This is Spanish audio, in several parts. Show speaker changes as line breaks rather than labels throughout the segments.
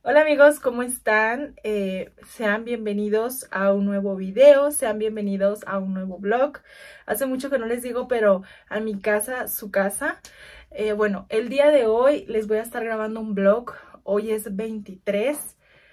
Hola amigos, ¿cómo están? Sean bienvenidos a un nuevo video, sean bienvenidos a un nuevo vlog. Hace mucho que no les digo, pero a mi casa, su casa. Bueno, el día de hoy les voy a estar grabando un vlog. Hoy es 23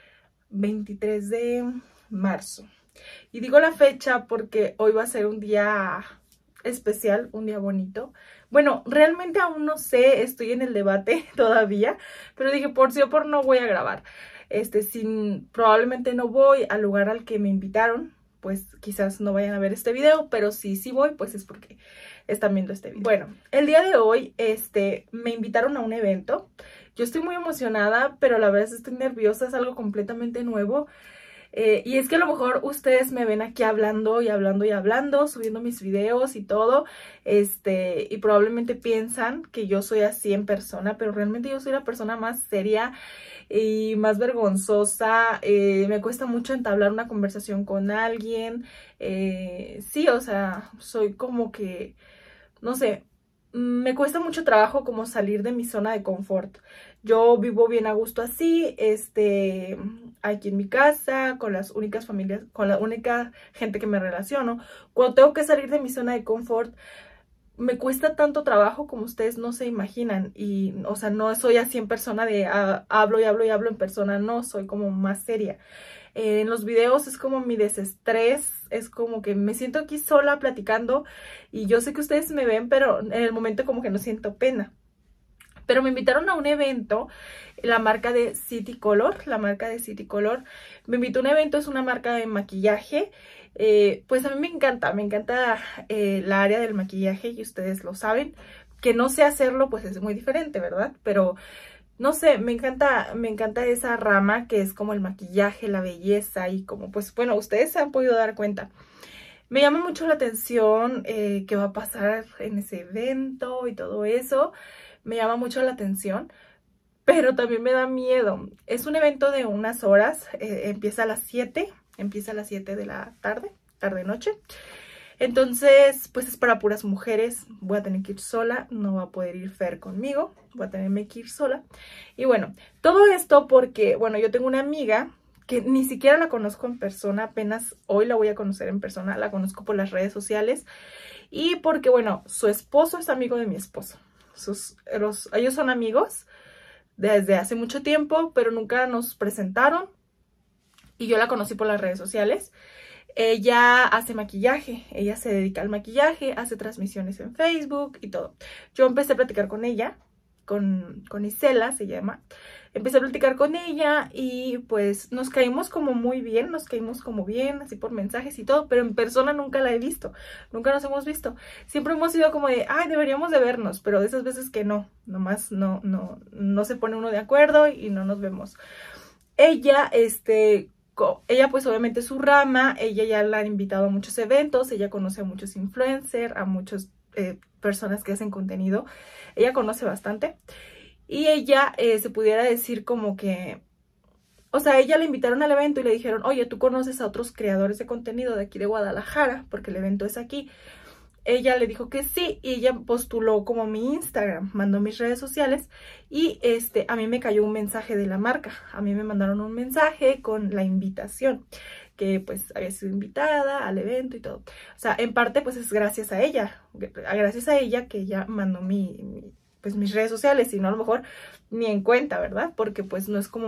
de marzo. Y digo la fecha porque hoy va a ser un día especial, un día bonito. Bueno, realmente aún no sé, estoy en el debate todavía, pero dije por sí o por no voy a grabar. Probablemente no voy al lugar al que me invitaron, pues quizás no vayan a ver este video, pero si sí voy, pues es porque están viendo este video. Bueno, el día de hoy, me invitaron a un evento. Yo estoy muy emocionada, pero a la vez estoy nerviosa, es algo completamente nuevo. Y es que a lo mejor ustedes me ven aquí hablando y hablando y hablando, subiendo mis videos y todo, y probablemente piensan que yo soy así en persona, pero realmente yo soy la persona más seria y más vergonzosa. Me cuesta mucho entablar una conversación con alguien. Sí, o sea, soy como que, no sé, me cuesta mucho trabajo como salir de mi zona de confort. Yo vivo bien a gusto así, aquí en mi casa, con las únicas familias, con la única gente que me relaciono. Cuando tengo que salir de mi zona de confort, me cuesta tanto trabajo como ustedes no se imaginan. Y, o sea, no soy así en persona de hablo y hablo y hablo en persona, no, soy como más seria. En los videos es como mi desestrés, es como que me siento aquí sola platicando y yo sé que ustedes me ven, pero en el momento como que no siento pena. Pero me invitaron a un evento, la marca de City Color, me invitó a un evento, es una marca de maquillaje. Pues a mí me encanta la área del maquillaje y ustedes lo saben. Que no sé hacerlo, pues es muy diferente, ¿verdad? Pero no sé, me encanta esa rama que es como el maquillaje, la belleza y como, pues bueno, ustedes se han podido dar cuenta. Me llama mucho la atención qué va a pasar en ese evento y todo eso. Me llama mucho la atención, pero también me da miedo. Es un evento de unas horas, empieza a las 7 de la tarde, tarde-noche. Entonces, pues es para puras mujeres, voy a tener que ir sola, no va a poder ir Fer conmigo, voy a tenerme que ir sola. Y bueno, todo esto porque, bueno, yo tengo una amiga que ni siquiera la conozco en persona, apenas hoy la voy a conocer en persona, la conozco por las redes sociales. Y porque, bueno, su esposo es amigo de mi esposo. Ellos son amigos desde hace mucho tiempo, pero nunca nos presentaron. Y yo la conocí por las redes sociales. Ella hace maquillaje, ella se dedica al maquillaje, hace transmisiones en Facebook y todo. Yo empecé a platicar con ella, con Isela se llama. Empecé a platicar con ella y pues nos caímos como muy bien, así por mensajes y todo, pero en persona nunca la he visto, nunca nos hemos visto. Siempre hemos sido como de, ay, deberíamos de vernos, pero de esas veces que no, nomás no se pone uno de acuerdo y no nos vemos. Ella, ella pues obviamente su rama, ella ya la han invitado a muchos eventos, ella conoce a muchos influencers, a muchas personas que hacen contenido, ella conoce bastante. Y ella se pudiera decir como que, o sea, ella la invitaron al evento y le dijeron, oye, ¿tú conoces a otros creadores de contenido de aquí de Guadalajara? Porque el evento es aquí. Ella le dijo que sí y ella postuló como mi Instagram, mandó mis redes sociales y a mí me cayó un mensaje de la marca. A mí me mandaron un mensaje con la invitación, que pues había sido invitada al evento y todo. O sea, en parte pues es gracias a ella que ella mandó pues mis redes sociales, y no a lo mejor ni en cuenta, ¿verdad? Porque pues no es como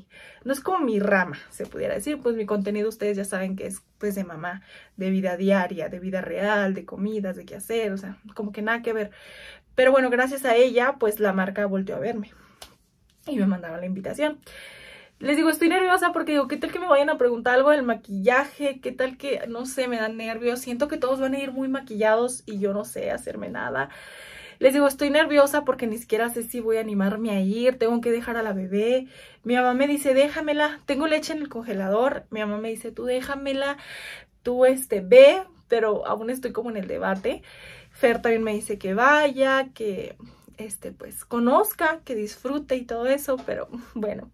mi rama, se pudiera decir. Pues mi contenido ustedes ya saben que es pues de mamá, de vida diaria, de vida real, de comidas, de qué hacer, o sea, como que nada que ver. Pero bueno, gracias a ella pues la marca volteó a verme y me mandaron la invitación. Les digo, estoy nerviosa porque digo, ¿qué tal que me vayan a preguntar algo del maquillaje? ¿Qué tal que, no sé, me dan nervios? Siento que todos van a ir muy maquillados y yo no sé hacerme nada. Les digo, estoy nerviosa porque ni siquiera sé si voy a animarme a ir, tengo que dejar a la bebé. Mi mamá me dice, déjamela, tengo leche en el congelador. Mi mamá me dice, tú déjamela, tú ve, pero aún estoy como en el debate. Fer también me dice que vaya, que pues conozca, que disfrute y todo eso, pero bueno.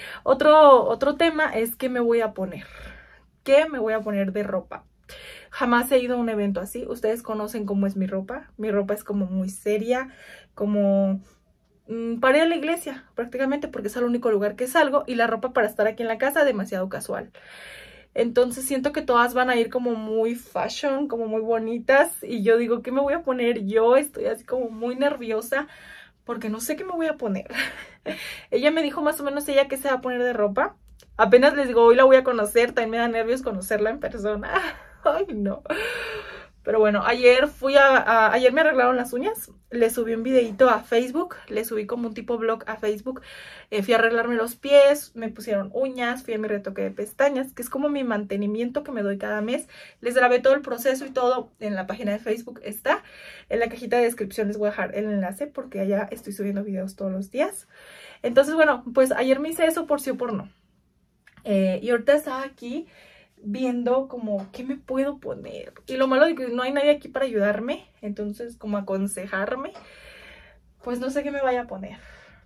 Otro tema es qué me voy a poner. ¿Qué me voy a poner de ropa? Jamás he ido a un evento así. Ustedes conocen cómo es mi ropa. Mi ropa es como muy seria, como para ir a la iglesia, prácticamente, porque es el único lugar que salgo, y la ropa para estar aquí en la casa demasiado casual. Entonces siento que todas van a ir como muy fashion, como muy bonitas, y yo digo, ¿qué me voy a poner yo? Estoy así como muy nerviosa porque no sé qué me voy a poner. Ella me dijo más o menos ella qué se va a poner de ropa. Apenas les digo, hoy la voy a conocer, también me da nervios conocerla en persona. Ay, no. Pero bueno, ayer ayer me arreglaron las uñas, le subí un videito a Facebook, le subí como un tipo vlog a Facebook, fui a arreglarme los pies, me pusieron uñas, fui a mi retoque de pestañas, que es como mi mantenimiento que me doy cada mes. Les grabé todo el proceso y todo en la página de Facebook, está en la cajita de descripción, les voy a dejar el enlace porque allá estoy subiendo videos todos los días. Entonces bueno, pues ayer me hice eso por sí o por no. Y ahorita estaba aquí viendo como qué me puedo poner, y lo malo de que no hay nadie aquí para ayudarme, entonces como aconsejarme, pues no sé qué me vaya a poner.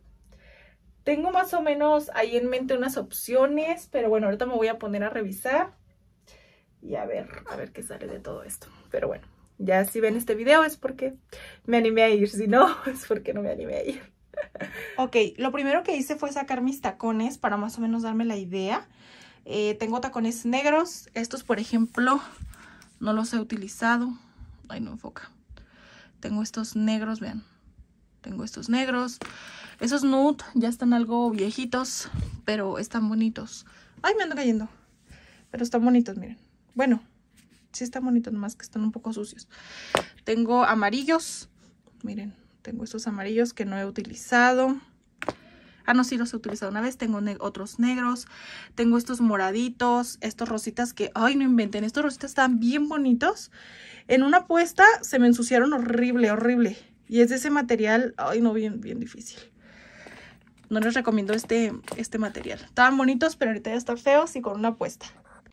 Tengo más o menos ahí en mente unas opciones, pero bueno, ahorita me voy a poner a revisar y a ver qué sale de todo esto. Pero bueno, ya si ven este video es porque me animé a ir, si no es porque no me animé a ir. Ok, lo primero que hice fue sacar mis tacones para más o menos darme la idea. Tengo tacones negros. Estos, por ejemplo, no los he utilizado. Ay, no enfoca. Tengo estos negros, vean. Tengo estos negros. Esos nude ya están algo viejitos, pero están bonitos. Ay, me ando cayendo. Pero están bonitos, miren. Bueno, sí están bonitos, nomás que están un poco sucios. Tengo amarillos. Miren, tengo estos amarillos que no he utilizado. Ah, no, sí los he utilizado una vez. Tengo otros negros. Tengo estos moraditos. Estos rositas que... Ay, no inventen. Estos rositas están bien bonitos. En una puesta se me ensuciaron horrible, horrible. Y es de ese material... Ay, no, bien difícil. No les recomiendo este material. Estaban bonitos, pero ahorita ya están feos y con una puesta.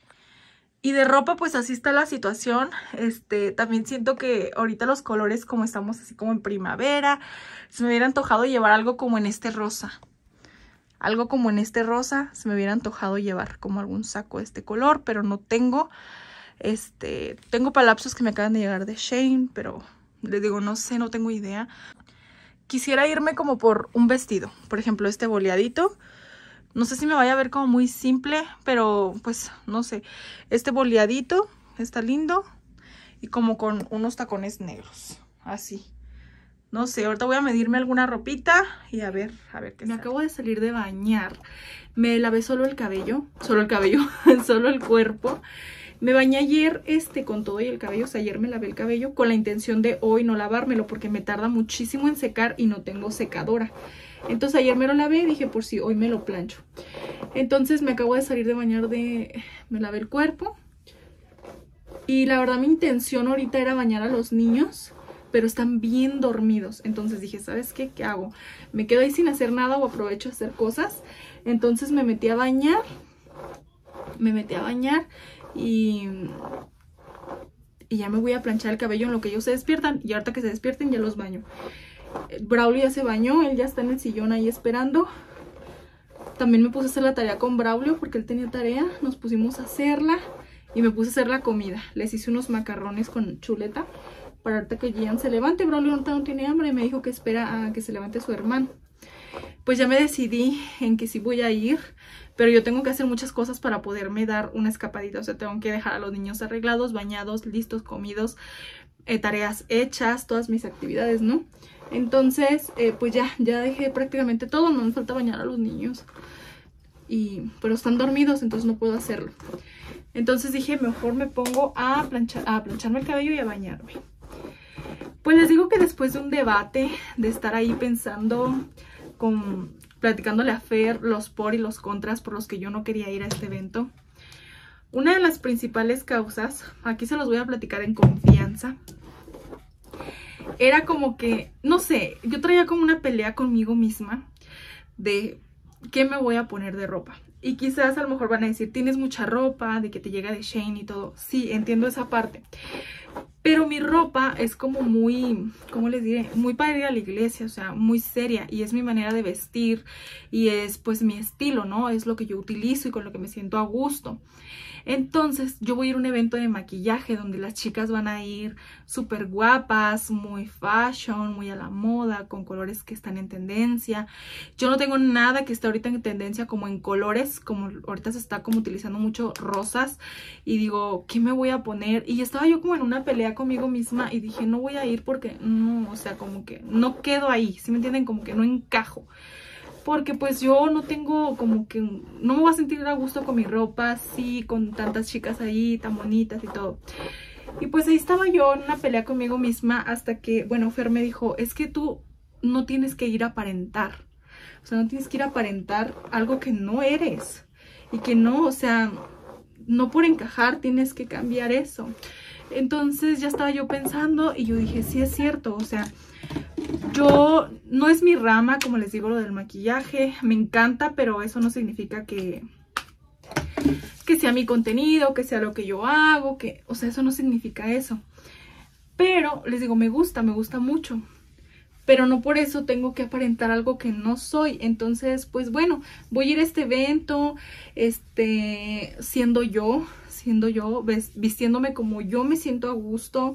Y de ropa, pues así está la situación. También siento que ahorita los colores, como estamos así como en primavera, se me hubiera antojado llevar algo como en este rosa. Algo como en este rosa, se me hubiera antojado llevar como algún saco de este color, pero no tengo. Tengo palapsos que me acaban de llegar de Shein, pero les digo, no sé, no tengo idea. Quisiera irme como por un vestido, por ejemplo, este boleadito. No sé si me vaya a ver como muy simple, pero pues no sé. Este boleadito está lindo y como con unos tacones negros, así. No sé, ahorita voy a medirme alguna ropita y a ver qué sale. Me acabo de salir de bañar. Me lavé solo el cabello, solo el cuerpo. Me bañé ayer con todo y el cabello, o sea, ayer me lavé el cabello con la intención de hoy no lavármelo porque me tarda muchísimo en secar y no tengo secadora. Entonces ayer me lo lavé y dije por si hoy me lo plancho. Entonces me acabo de salir de bañar, me lavé el cuerpo. Y la verdad mi intención ahorita era bañar a los niños, pero están bien dormidos. Entonces dije, ¿sabes qué? ¿Qué hago? ¿Me quedo ahí sin hacer nada o aprovecho a hacer cosas? Entonces me metí a bañar. Y ya me voy a planchar el cabello en lo que ellos se despiertan. Y ahorita que se despierten ya los baño. Braulio ya se bañó, él ya está en el sillón ahí esperando. También me puse a hacer la tarea con Braulio porque él tenía tarea. Nos pusimos a hacerla y me puse a hacer la comida. Les hice unos macarrones con chuleta para ahorita que Gian se levante. Braulio ahorita no tiene hambre y me dijo que espera a que se levante su hermano. Pues ya me decidí en que sí voy a ir, pero yo tengo que hacer muchas cosas para poderme dar una escapadita. O sea, tengo que dejar a los niños arreglados, bañados, listos, comidos, tareas hechas, todas mis actividades, ¿no? Entonces, pues ya dejé prácticamente todo, no me falta bañar a los niños. Pero están dormidos, entonces no puedo hacerlo. Entonces dije, mejor me pongo a plancharme el cabello y a bañarme. Pues les digo que después de un debate, de estar ahí pensando, platicándole a Fer los por y los contras por los que yo no quería ir a este evento, una de las principales causas, aquí se los voy a platicar en confianza, era como que, no sé, yo traía como una pelea conmigo misma de qué me voy a poner de ropa. Y quizás a lo mejor van a decir, tienes mucha ropa, de que te llega de Shein y todo. Sí, entiendo esa parte. Pero mi ropa es como muy, ¿cómo les diré? Muy para ir a la iglesia, o sea, muy seria. Y es mi manera de vestir y es pues mi estilo, ¿no? Es lo que yo utilizo y con lo que me siento a gusto. Entonces yo voy a ir a un evento de maquillaje donde las chicas van a ir súper guapas, muy fashion, muy a la moda, con colores que están en tendencia. Yo no tengo nada que esté ahorita en tendencia como en colores, como ahorita se está como utilizando mucho rosas. Y digo, ¿qué me voy a poner? Y estaba yo como en una pelea conmigo misma y dije, no voy a ir porque no, o sea, como que no quedo ahí, ¿sí me entienden? Como que no encajo. Porque pues yo no tengo como que, no me voy a sentir a gusto con mi ropa así, con tantas chicas ahí tan bonitas y todo. Y pues ahí estaba yo en una pelea conmigo misma hasta que, bueno, Fer me dijo, es que tú no tienes que ir a aparentar. O sea, no tienes que ir a aparentar algo que no eres. Y que no, o sea, no por encajar tienes que cambiar eso. Entonces ya estaba yo pensando y yo dije, sí es cierto, o sea, yo no es mi rama, como les digo, lo del maquillaje, me encanta, pero eso no significa que sea mi contenido, que sea lo que yo hago, que, o sea, eso no significa eso. Pero les digo, me gusta mucho, pero no por eso tengo que aparentar algo que no soy. Entonces, pues bueno, voy a ir a este evento, siendo yo, vistiéndome como yo me siento a gusto,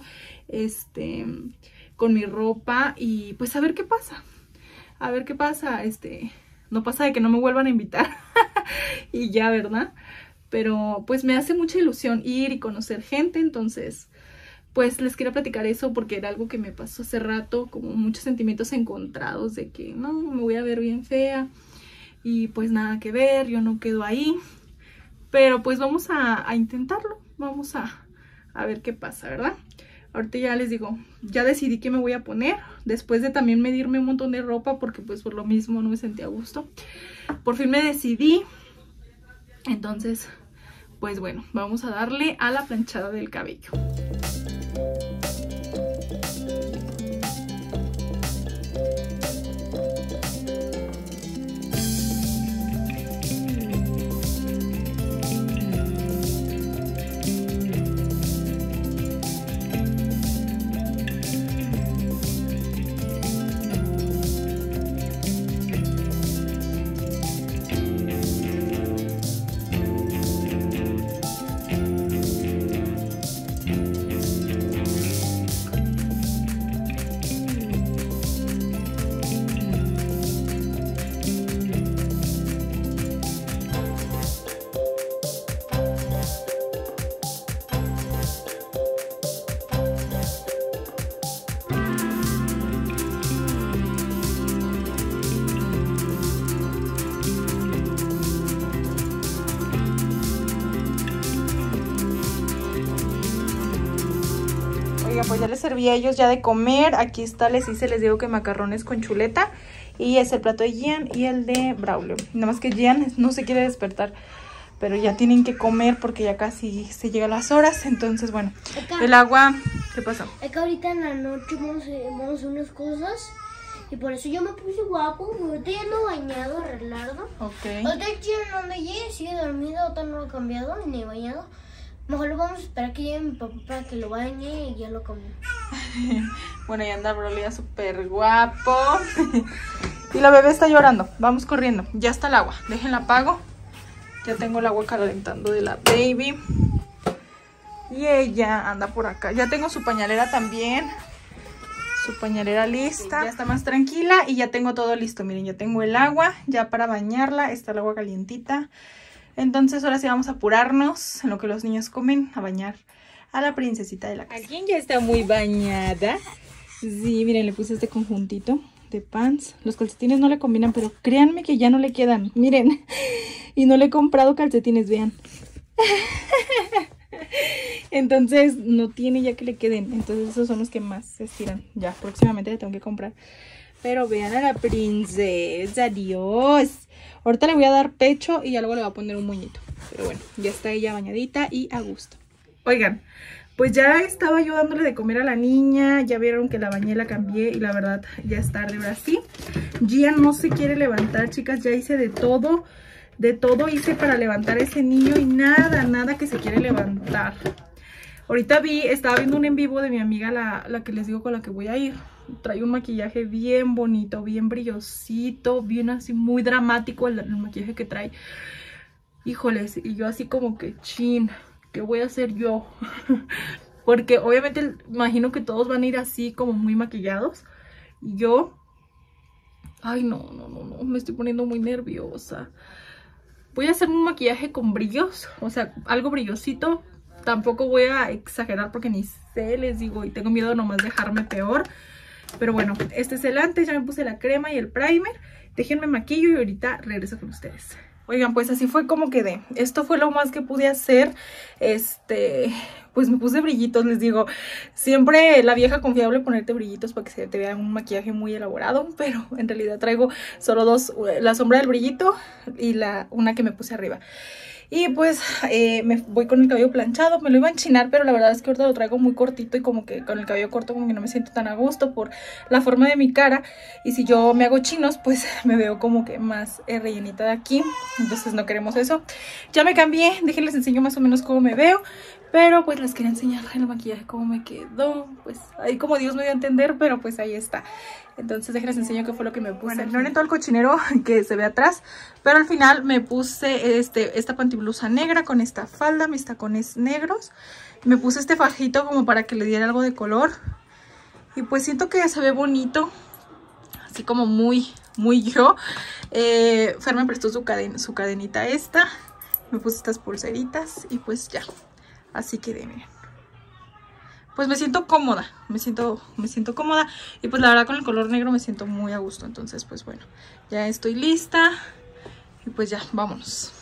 con mi ropa y pues a ver qué pasa. A ver qué pasa, no pasa de que no me vuelvan a invitar y ya, ¿verdad? Pero pues me hace mucha ilusión ir y conocer gente, entonces pues les quería platicar eso porque era algo que me pasó hace rato, como muchos sentimientos encontrados de que no, me voy a ver bien fea y pues nada que ver, yo no quedo ahí. Pero pues vamos a intentarlo, vamos a ver qué pasa, ¿verdad? Ahorita ya les digo, ya decidí qué me voy a poner, después de también medirme un montón de ropa porque pues por lo mismo no me sentía a gusto. Por fin me decidí, entonces pues bueno, vamos a darle a la planchada del cabello. Oiga, pues ya les serví a ellos ya de comer. Aquí está, les digo que macarrones con chuleta. Y es el plato de Gian y el de Braulio. Nada más que Gian no se quiere despertar, pero ya tienen que comer porque ya casi se llegan las horas. Entonces, bueno, el agua... ¿Qué pasó?
Es que ahorita en la noche vamos a hacer unas cosas y por eso yo me puse guapo. Ahorita ya no bañado, arreglado.
Ok.
Ahorita Gian no llegue, sigue dormido, ahorita no lo he cambiado ni bañado. Mejor lo vamos a esperar que llegue mi papá para que lo bañe y ya lo come.
Bueno, ya anda Broly súper guapo. Y la bebé está llorando. Vamos corriendo. Ya está el agua. Déjenla apago. Ya tengo el agua calentando de la baby. Y ella anda por acá. Ya tengo su pañalera también. Su pañalera lista. Ya está más tranquila y ya tengo todo listo. Miren, ya tengo el agua ya para bañarla. Está el agua calientita. Entonces ahora sí vamos a apurarnos en lo que los niños comen, a bañar a la princesita de la casa. ¿Alguien ya está muy bañada? Sí, miren, le puse este conjuntito de pants. Los calcetines no le combinan, pero créanme que ya no le quedan. Miren, y no le he comprado calcetines, vean. Entonces no tiene ya que le queden. Entonces esos son los que más se estiran. Ya, próximamente le tengo que comprar. Pero vean a la princesa, Dios. Ahorita le voy a dar pecho y ya luego le voy a poner un moñito. Pero bueno, ya está ella bañadita y a gusto. Oigan, pues ya estaba yo dándole de comer a la niña. Ya vieron que la bañé, la cambié y la verdad ya es tarde ahora sí. Gian no se quiere levantar, chicas. Ya hice de todo hice para levantar a ese niño y nada que se quiere levantar. Ahorita estaba viendo un en vivo de mi amiga, la que les digo con la que voy a ir. Trae un maquillaje bien bonito, bien brillosito, bien así, muy dramático el maquillaje que trae. Híjoles, y yo así como que, chin, ¿qué voy a hacer yo? Porque obviamente imagino que todos van a ir así como muy maquillados. Y yo, ay no, me estoy poniendo muy nerviosa. Voy a hacer un maquillaje con brillos, o sea, algo brillosito. Tampoco voy a exagerar porque ni sé, les digo, y tengo miedo de nomás dejarme peor. Pero bueno, este es el antes, ya me puse la crema y el primer. Déjenme maquillo y ahorita regreso con ustedes. Oigan, pues así fue como quedé. Esto fue lo más que pude hacer. Pues me puse brillitos, les digo. Siempre la vieja confiable ponerte brillitos para que se te vea un maquillaje muy elaborado. Pero en realidad traigo solo dos, la sombra del brillito y una que me puse arriba. Y pues me voy con el cabello planchado. Me lo iba a enchinar, pero la verdad es que ahorita lo traigo muy cortito. Y como que con el cabello corto como que no me siento tan a gusto por la forma de mi cara. Y si yo me hago chinos, pues me veo como que más rellenita de aquí. Entonces no queremos eso. Ya me cambié, déjenles enseño más o menos cómo me veo. Pero pues les quería enseñar el maquillaje cómo me quedó. Pues ahí como Dios me dio a entender, pero pues ahí está. Entonces déjenles enseño qué fue lo que me puse. Bueno, ignoren todo el cochinero que se ve atrás. Pero al final me puse esta pantiblusa negra con esta falda, mis tacones negros. Me puse este fajito como para que le diera algo de color. Y pues siento que se ve bonito. Así como muy yo. Fer me prestó su cadenita esta. Me puse estas pulseritas y pues ya. Así quedé, miren. Pues me siento cómoda, me siento cómoda. Y pues la verdad con el color negro me siento muy a gusto. Entonces pues bueno, ya estoy lista. Y pues ya, vámonos.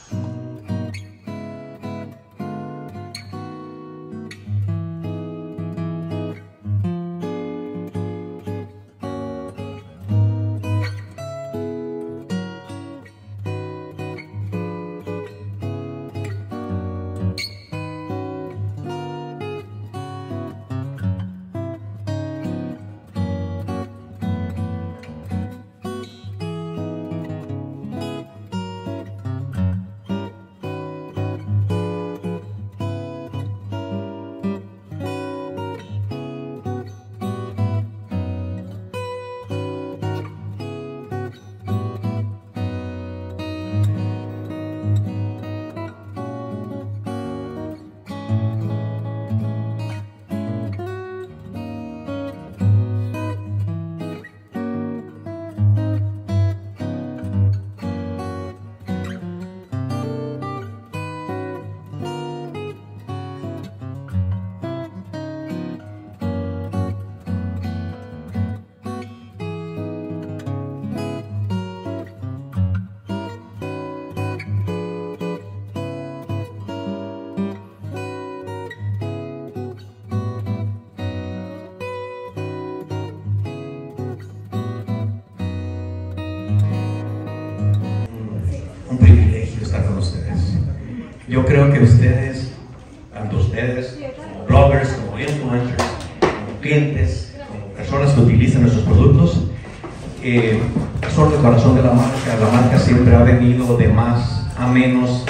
Yo creo que ustedes, tanto ustedes, como bloggers, como influencers, como clientes, como personas que utilizan nuestros productos, son el corazón de la marca. La marca siempre ha venido de más a menos,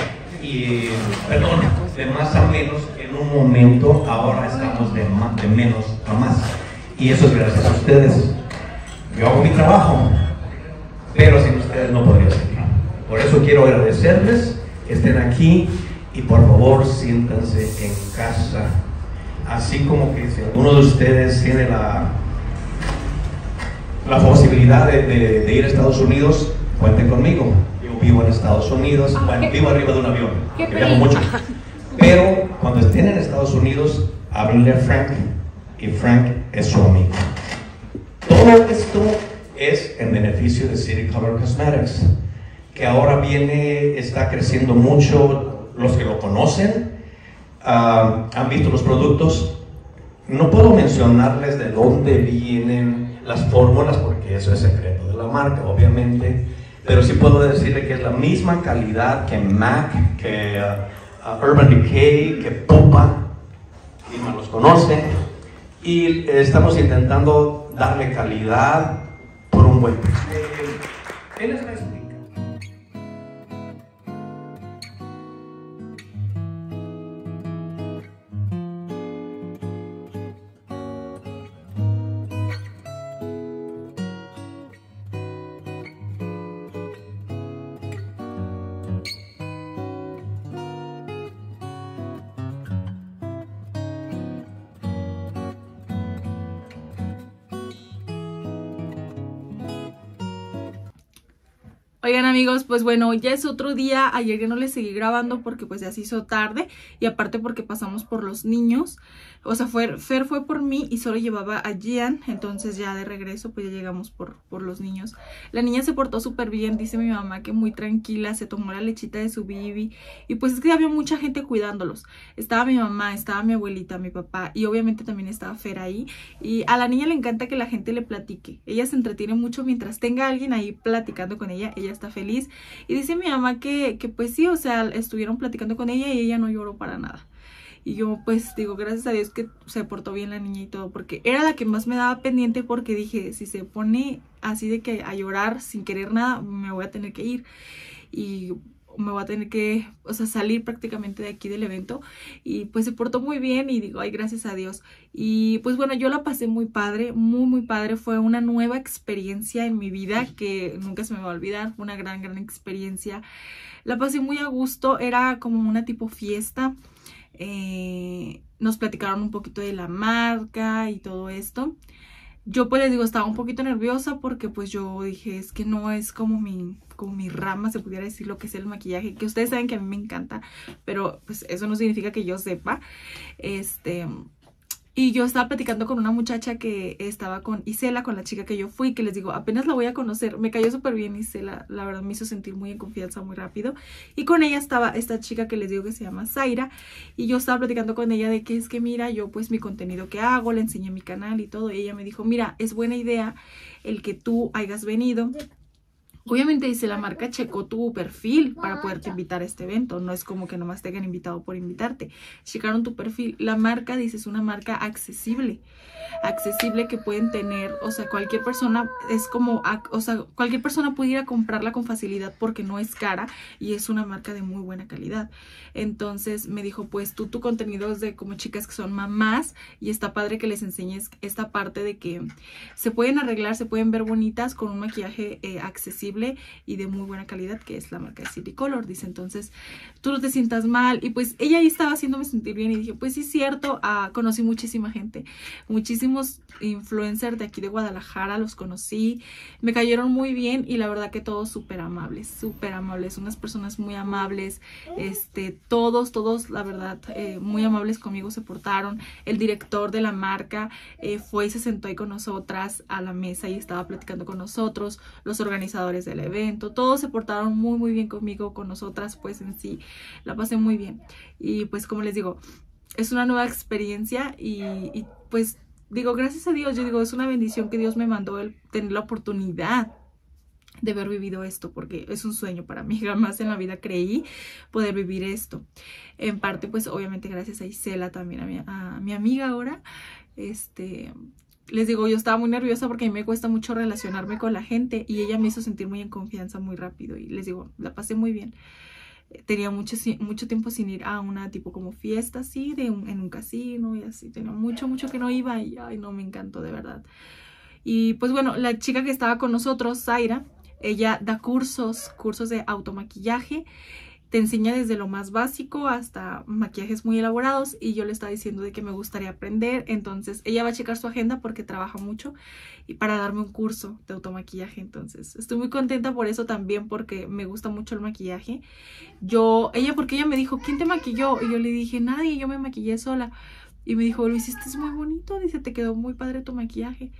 de más a menos en un momento. Ahora estamos de menos a más. Y eso es gracias a ustedes. Yo hago mi trabajo, pero sin ustedes no podría seguir. Por eso quiero agradecerles que estén aquí. Y por favor, siéntanse en casa. Así como que si alguno de ustedes tiene la posibilidad de ir a Estados Unidos, cuenten conmigo. Yo vivo en Estados Unidos, bueno, vivo arriba de un avión, que viajo mucho. Pero cuando estén en Estados Unidos, háblenle a Frank, y Frank es su amigo. Todo esto es en beneficio de City Color Cosmetics, que ahora está creciendo mucho. Los que lo conocen han visto los productos. No puedo mencionarles de dónde vienen las fórmulas porque eso es secreto de la marca, obviamente, pero sí puedo decirle que es la misma calidad que MAC, que Urban Decay, que Pupa, y más los conocen, y estamos intentando darle calidad por un buen precio. Él les va a explicar.
Oigan amigos, pues bueno, ya es otro día. Ayer ya no les seguí grabando porque pues ya se hizo tarde. Y aparte porque pasamos por los niños. O sea, Fer fue por mí y solo llevaba a Gian. Entonces ya de regreso pues ya llegamos por los niños. La niña se portó súper bien, dice mi mamá que muy tranquila. Se tomó la lechita de su bibi. Y pues es que había mucha gente cuidándolos. Estaba mi mamá, estaba mi abuelita, mi papá. Y obviamente también estaba Fer ahí. Y a la niña le encanta que la gente le platique. Ella se entretiene mucho mientras tenga a alguien ahí platicando con ella. Ella está feliz y dice mi mamá que pues sí, o sea, estuvieron platicando con ella y ella no lloró para nada. Y yo pues digo, gracias a Dios que se portó bien la niña y todo, porque era la que más me daba pendiente, porque dije, si se pone así de que a llorar sin querer nada, me voy a tener que ir y me voy a tener que, o sea, salir prácticamente de aquí del evento. Y pues se portó muy bien y digo, ay, gracias a Dios. Y pues bueno, yo la pasé muy padre, muy padre. Fue una nueva experiencia en mi vida que nunca se me va a olvidar. Fue una gran experiencia. La pasé muy a gusto, era como una tipo fiesta. Nos platicaron un poquito de la marca y todo esto. Yo pues les digo, estaba un poquito nerviosa porque pues yo dije, es que no es como mi rama, se pudiera decir, lo que es el maquillaje, que ustedes saben que a mí me encanta, pero pues eso no significa que yo sepa. Y yo estaba platicando con una muchacha que estaba con Isela, con la chica que yo fui, que les digo, apenas la voy a conocer. Me cayó súper bien Isela, la verdad me hizo sentir muy en confianza muy rápido. Y con ella estaba esta chica que les digo que se llama Zaira. Y yo estaba platicando con ella de que es que mira, yo pues mi contenido que hago, le enseñé mi canal y todo. Y ella me dijo, mira, es buena idea el que tú hayas venido. Obviamente dice, la marca checó tu perfil para poderte invitar a este evento. No es como que nomás te hayan invitado por invitarte. Checaron tu perfil. La marca, dice, es una marca accesible. Accesible que pueden tener, o sea, cualquier persona es como, o sea, cualquier persona puede ir a comprarla con facilidad porque no es cara y es una marca de muy buena calidad. Entonces me dijo, pues tu contenido es de como chicas que son mamás y está padre que les enseñes esta parte de que se pueden arreglar, se pueden ver bonitas con un maquillaje accesible y de muy buena calidad, que es la marca de City Color. Dice, entonces tú no te sientas mal. Y pues ella ahí estaba haciéndome sentir bien y dije, pues sí es cierto. Conocí muchísima gente, muchísimos influencers de aquí de Guadalajara, los conocí, me cayeron muy bien y la verdad que todos súper amables, unas personas muy amables, todos la verdad muy amables conmigo se portaron. El director de la marca fue y se sentó ahí con nosotras a la mesa y estaba platicando con nosotros, los organizadores del evento, todos se portaron muy bien conmigo, con nosotras, pues en sí la pasé muy bien. Y pues como les digo, es una nueva experiencia y pues digo, gracias a Dios, yo digo, es una bendición que Dios me mandó el tener la oportunidad de haber vivido esto, porque es un sueño para mí. Jamás en la vida creí poder vivir esto. En parte, pues obviamente gracias a Isela, también a mi amiga ahora. Les digo, yo estaba muy nerviosa porque a mí me cuesta mucho relacionarme con la gente y ella me hizo sentir muy en confianza muy rápido y les digo, la pasé muy bien. Tenía mucho tiempo sin ir a una tipo como fiesta así, en un casino y así. Tenía mucho que no iba y ay no, me encantó de verdad. Y pues bueno, la chica que estaba con nosotros, Zaira, ella da cursos de automaquillaje. Te enseña desde lo más básico hasta maquillajes muy elaborados y yo le estaba diciendo de que me gustaría aprender. Entonces ella va a checar su agenda porque trabaja mucho y para darme un curso de automaquillaje. Entonces estoy muy contenta por eso también, porque me gusta mucho el maquillaje. Porque ella me dijo, ¿quién te maquilló? Y yo le dije, nadie, yo me maquillé sola. Y me dijo, lo hiciste muy bonito, dice, te quedó muy padre tu maquillaje.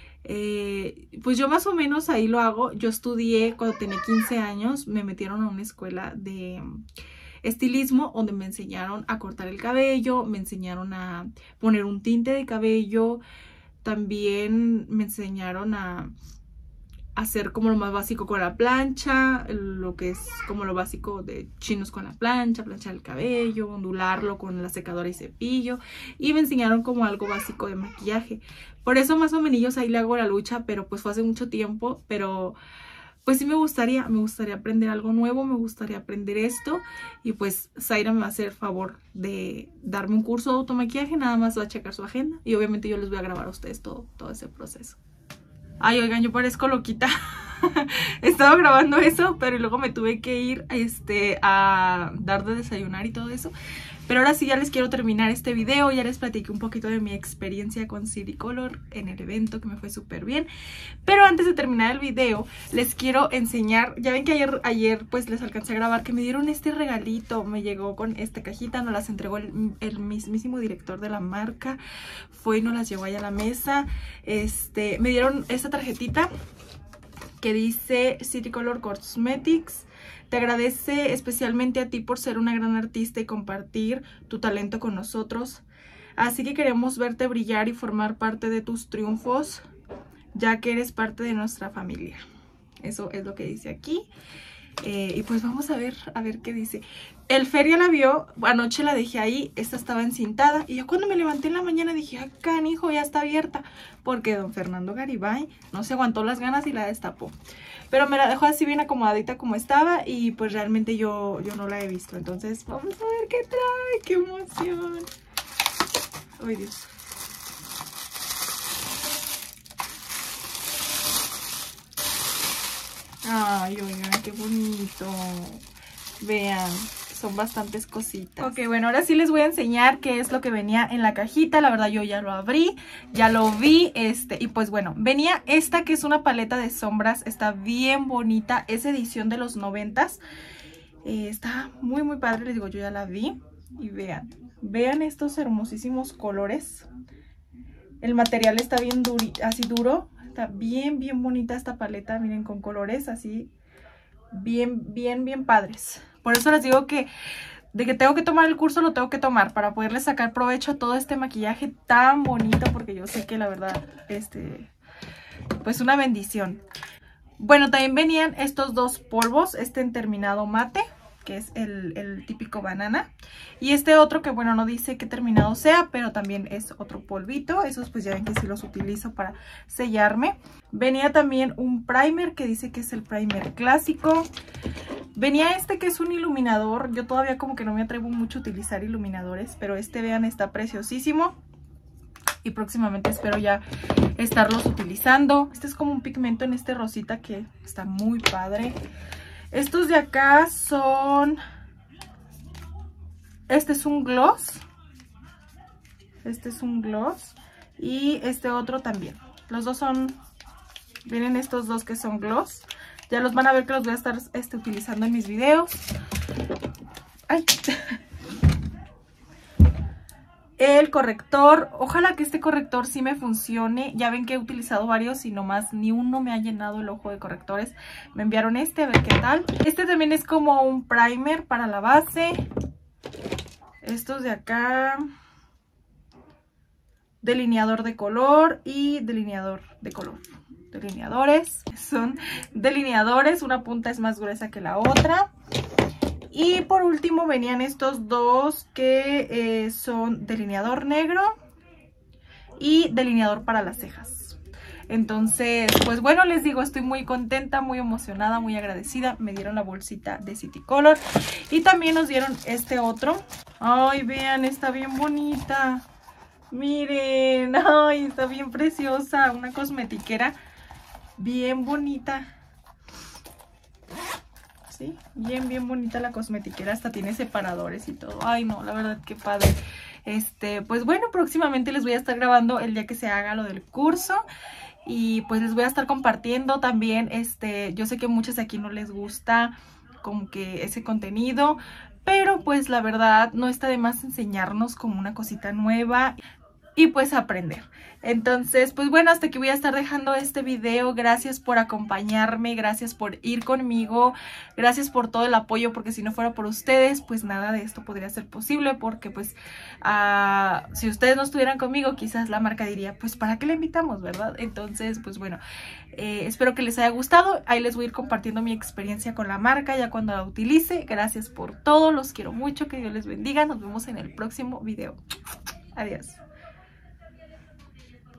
Pues yo más o menos ahí lo hago. Yo estudié cuando tenía 15 años, me metieron a una escuela de estilismo donde me enseñaron a cortar el cabello, me enseñaron a poner un tinte de cabello, también me enseñaron a hacer como lo más básico con la plancha, lo que es como lo básico de chinos con la plancha, planchar el cabello, ondularlo con la secadora y cepillo, y me enseñaron como algo básico de maquillaje. Por eso más o menos ahí le hago la lucha, pero pues fue hace mucho tiempo, pero pues sí me gustaría aprender algo nuevo, me gustaría aprender esto, y pues Zaira me va a hacer el favor de darme un curso de automaquillaje, nada más va a checar su agenda, y obviamente yo les voy a grabar a ustedes todo ese proceso. Ay, oigan, yo parezco loquita. estaba grabando eso, pero luego me tuve que ir a dar de desayunar y todo eso. Pero ahora sí ya les quiero terminar este video, ya les platiqué un poquito de mi experiencia con Citicolor en el evento, que me fue súper bien. Pero antes de terminar el video, les quiero enseñar, ya ven que ayer pues les alcancé a grabar que me dieron este regalito, me llegó con esta cajita, nos las entregó el mismísimo director de la marca, fue y nos las llevó allá a la mesa. Me dieron esta tarjetita que dice Citicolor Cosmetics. Te agradece especialmente a ti por ser una gran artista y compartir tu talento con nosotros. Así que queremos verte brillar y formar parte de tus triunfos, ya que eres parte de nuestra familia. Eso es lo que dice aquí. Y pues vamos a ver qué dice. El Fer ya la vio, anoche la dejé ahí, esta estaba encintada. Y yo cuando me levanté en la mañana dije, ah, canijo, ya está abierta. Porque don Fernando Garibay no se aguantó las ganas y la destapó. Pero me la dejó así bien acomodadita como estaba y pues realmente yo no la he visto. Entonces vamos a ver qué trae, qué emoción. Ay, Dios. Ay, oigan, qué bonito. Vean, son bastantes cositas. Ok, bueno, ahora sí les voy a enseñar qué es lo que venía en la cajita. La verdad yo ya lo abrí, ya lo vi, y pues bueno, venía esta que es una paleta de sombras. Está bien bonita, es edición de los 90s. Está muy muy padre, les digo, yo ya la vi. Y vean estos hermosísimos colores. El material está bien así duro. Está bien bonita esta paleta, miren, con colores así bien padres. Por eso les digo que de que tengo que tomar el curso, lo tengo que tomar para poderle sacar provecho a todo este maquillaje tan bonito, porque yo sé que la verdad, pues una bendición. Bueno, también venían estos dos polvos, en terminado mate, que es el típico banana, y este otro que bueno, no dice qué terminado sea, pero también es otro polvito. Esos pues ya ven que sí los utilizo para sellarme. Venía también un primer que dice que es el primer clásico. Venía que es un iluminador. Yo todavía como que no me atrevo mucho a utilizar iluminadores, pero vean, está preciosísimo. Y próximamente espero ya estarlos utilizando. Este es como un pigmento en rosita que está muy padre. Estos de acá son... Este es un gloss. Este es un gloss. Y este otro también. Los dos son... Vienen estos dos que son gloss. Ya los van a ver que los voy a estar utilizando en mis videos. ¡Ay! El corrector, ojalá que este corrector sí me funcione. Ya ven que he utilizado varios y nomás ni uno me ha llenado el ojo de correctores. Me enviaron a ver qué tal. Este también es como un primer para la base. Estos de acá, delineador de color y delineador de color. Delineadores, son delineadores, una punta es más gruesa que la otra. Y por último venían estos dos que son delineador negro y delineador para las cejas. Entonces, pues bueno, les digo, estoy muy contenta, muy emocionada, muy agradecida. Me dieron la bolsita de Citicolor y también nos dieron otro. Ay, vean, está bien bonita. Miren, ay, está bien preciosa. Una cosmetiquera bien bonita. Sí, bien bonita la cosmetiquera, hasta tiene separadores y todo. Ay, no, la verdad, qué padre. Pues bueno, próximamente les voy a estar grabando el día que se haga lo del curso. Y pues les voy a estar compartiendo también, yo sé que a muchos de aquí no les gusta como que ese contenido, pero pues la verdad no está de más enseñarnos como una cosita nueva y pues aprender. Entonces, pues bueno, hasta aquí voy a estar dejando este video. Gracias por acompañarme, gracias por ir conmigo, gracias por todo el apoyo, porque si no fuera por ustedes, pues nada de esto podría ser posible, porque pues si ustedes no estuvieran conmigo, quizás la marca diría, pues ¿para qué la invitamos, verdad? Entonces, pues bueno, espero que les haya gustado. Ahí les voy a ir compartiendo mi experiencia con la marca ya cuando la utilice. Gracias por todo, los quiero mucho, que Dios les bendiga. Nos vemos en el próximo video. Adiós.